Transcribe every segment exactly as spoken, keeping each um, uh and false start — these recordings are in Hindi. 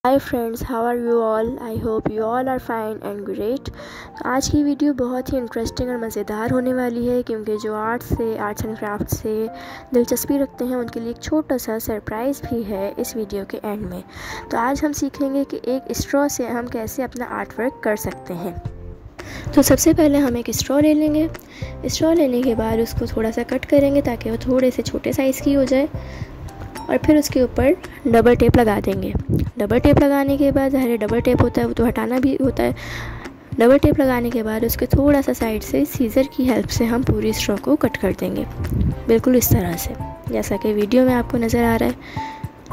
Hi friends, how are you all. I hope you all are fine and great. आज की वीडियो बहुत ही इंटरेस्टिंग और मज़ेदार होने वाली है, क्योंकि जो आर्ट से आर्ट्स एंड क्राफ्ट से दिलचस्पी रखते हैं उनके लिए एक छोटा सा सरप्राइज़ भी है इस वीडियो के एंड में। तो आज हम सीखेंगे कि एक स्ट्रॉ से हम कैसे अपना आर्ट वर्क कर सकते हैं। तो सबसे पहले हम एक स्ट्रॉ ले लेंगे। स्ट्रॉ लेने के बाद उसको थोड़ा सा कट करेंगे ताकि वो थोड़े से छोटे साइज़ की हो जाए, और फिर उसके ऊपर डबल टेप लगा देंगे। डबल टेप लगाने के बाद ज़ाहिर डबल टेप होता है वो तो हटाना भी होता है। डबल टेप लगाने के बाद उसके थोड़ा सा साइड से सीज़र की हेल्प से हम पूरी स्ट्रॉ को कट कर देंगे, बिल्कुल इस तरह से जैसा कि वीडियो में आपको नज़र आ रहा है।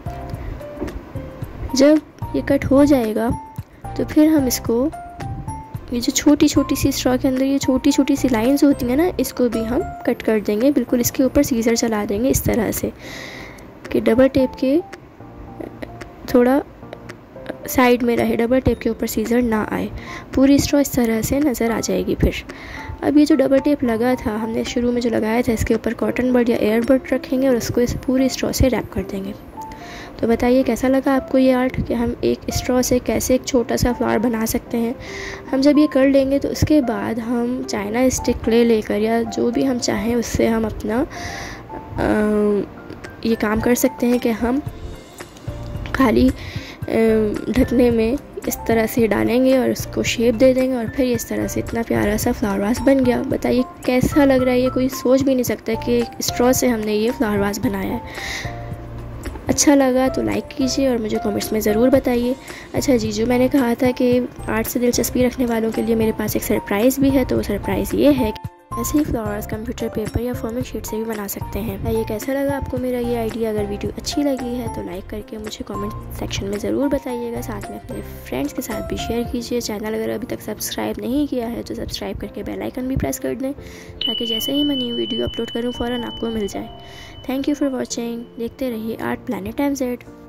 जब ये कट हो जाएगा तो फिर हम इसको, ये जो छोटी छोटी सी स्ट्रॉ के अंदर ये छोटी छोटी सी लाइंस होती हैं ना, इसको भी हम कट कर देंगे। बिल्कुल इसके ऊपर सीज़र चला देंगे इस तरह से कि डबल टेप के थोड़ा साइड में रहे, डबल टेप के ऊपर सीज़र ना आए। पूरी स्ट्रॉ इस तरह से नज़र आ जाएगी। फिर अब ये जो डबल टेप लगा था, हमने शुरू में जो लगाया था, इसके ऊपर कॉटन बड या एयर बड रखेंगे और उसको इस पूरी स्ट्रॉ से रैप कर देंगे। तो बताइए कैसा लगा आपको ये आर्ट, कि हम एक स्ट्रॉ से कैसे एक छोटा सा फ्लावर बना सकते हैं। हम जब ये कर लेंगे तो उसके बाद हम चाइना स्टिक ले लेकर या जो भी हम चाहें उससे हम अपना आ, ये काम कर सकते हैं कि हम खाली ढकने में इस तरह से डालेंगे और उसको शेप दे देंगे, और फिर इस तरह से इतना प्यारा सा फ्लावर वास बन गया। बताइए कैसा लग रहा है। ये कोई सोच भी नहीं सकता कि एक स्ट्रॉ से हमने ये फ्लावर वास बनाया है। अच्छा लगा तो लाइक कीजिए और मुझे कमेंट्स में ज़रूर बताइए। अच्छा जी, जो मैंने कहा था कि आर्ट से दिलचस्पी रखने वालों के लिए मेरे पास एक सरप्राइज़ भी है, तो वो सरप्राइज़ ये है कि ऐसे ही फ्लावर्स कंप्यूटर पेपर या फॉर्मिक शीट से भी बना सकते हैं। ये कैसा लगा आपको मेरा ये आइडिया। अगर वीडियो अच्छी लगी है तो लाइक करके मुझे कमेंट सेक्शन में ज़रूर बताइएगा। साथ में अपने फ्रेंड्स के साथ भी शेयर कीजिए। चैनल अगर अभी तक सब्सक्राइब नहीं किया है तो सब्सक्राइब करके बेल आइकन भी प्रेस कर दें, ताकि जैसे ही मैं न्यू वीडियो अपलोड करूँ फ़ौरन आपको मिल जाए। Thank you for watching. देखते रहिए आर्ट प्लैनेट एम ज़ेड।